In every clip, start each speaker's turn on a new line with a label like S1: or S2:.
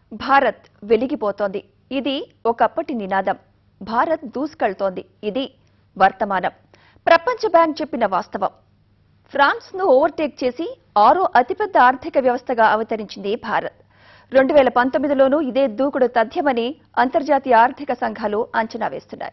S1: భారత్ వెలిగిపోతోంది. ఇది ఒకప్పటి నినాదం. భారత్ దూసుకెళ్తోంది. ఇది వర్తమానం. ప్రపంచ బ్యాంక్ చెప్పిన వాస్తవం. ఫ్రాన్స్ ను ఓవర్టేక్ చేసి 6వ అతిపెద్ద ఆర్థిక వ్యవస్థగా అవతరించింది భారత్. 2019లోనూ ఇదే దూకుడు తథ్యమని అంతర్జాతీయ ఆర్థిక సంఘాలు అంచనా వేస్తున్నాయి.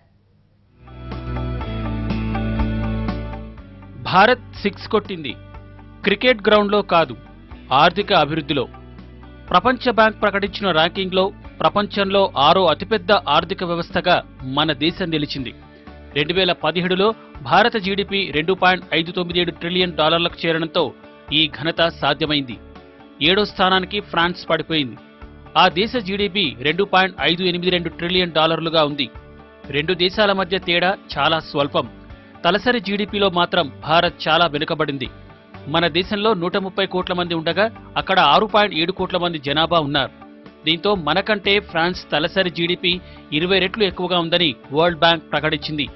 S2: భారత్ 6 కొట్టింది. క్రికెట్ గ్రౌండ్లో కాదు, ఆర్థిక అభివృద్ధిలో. ప్రపంచ బ్యాంక్ ప్రకటించిన ర్యాంకింగ్లో ప్రపంచంలో 6వ అతిపెద్ద ఆర్థిక వ్యవస్థగా మన దేశం నిలిచింది. 2017లో భారత జీడీపీ $2.597 ట్రిలియన్ చేరడంతో ఈ ఘనత సాధ్యమైంది. 7వ స్థానానికి ఫ్రాన్స్ పడిపోయింది. ఆ దేశ జీడీపీ $2.582 ట్రిలియన్ ఉంది. రెండు దేశాల మధ్య తేడా చాలా స్వల్పం. తలసరి జీడీపీలో మాత్రం భారత్ చాలా వెనుకబడింది. మన దేశంలో 130 కోట్ల మంది ఉండగా అక్కడ 6.7 కోట్ల మంది జనాభా ఉన్నారు. దీంతో మనకంటే ఫ్రాన్స్ తలసరి జీడీపీ 20 రెట్లు ఎక్కువగా ఉందని వరల్డ్ బ్యాంక్ ప్రకటించింది.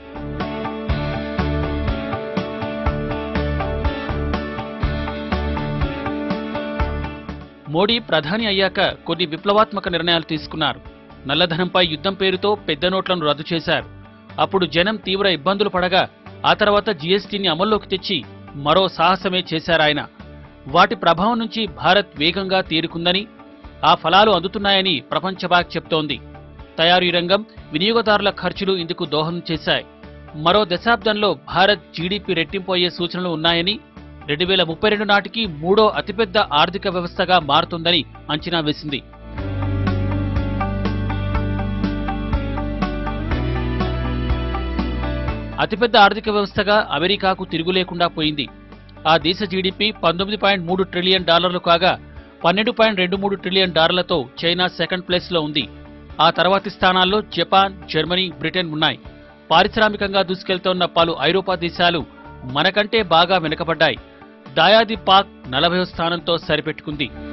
S2: మోడీ ప్రధాని అయ్యాక కొన్ని విప్లవాత్మక నిర్ణయాలు తీసుకున్నారు. నల్లధనంపై యుద్ధం పేరుతో పెద్ద నోట్లను రద్దు చేశారు. అప్పుడు జనం తీవ్ర ఇబ్బందులు పడగా ఆ తర్వాత జీఎస్టీని అమల్లోకి తెచ్చి మరో సాహసమే చేశారాయన. వాటి ప్రభావం నుంచి భారత్ వేగంగా తేరుకుందని, ఆ ఫలాలు అందుతున్నాయని ప్రపంచ బ్యాంక్ చెప్తోంది. తయారీ రంగం, వినియోగదారుల ఖర్చులు ఇందుకు దోహదం చేశాయి. మరో దశాబ్దంలో భారత్ జీడీపీ రెట్టింపు అయ్యే సూచనలు ఉన్నాయని, 2032 నాటికి 3వ అతిపెద్ద ఆర్థిక వ్యవస్థగా మారుతుందని అంచనా వేసింది. అతిపెద్ద ఆర్థిక వ్యవస్థగా అమెరికాకు తిరుగు లేకుండా పోయింది. ఆ దేశ జీడీపీ $19.3 ట్రిలియన్ కాగా $12.23 ట్రిలియన్ చైనా సెకండ్ ప్లేస్లో ఉంది. ఆ తర్వాతి స్థానాల్లో జపాన్, జర్మనీ, బ్రిటన్ ఉన్నాయి. పారిశ్రామికంగా దూసుకెళ్తోన్న పలు ఐరోపా దేశాలు మనకంటే బాగా వెనుకబడ్డాయి. దాయాది పాక్ 40వ స్థానంతో సరిపెట్టుకుంది.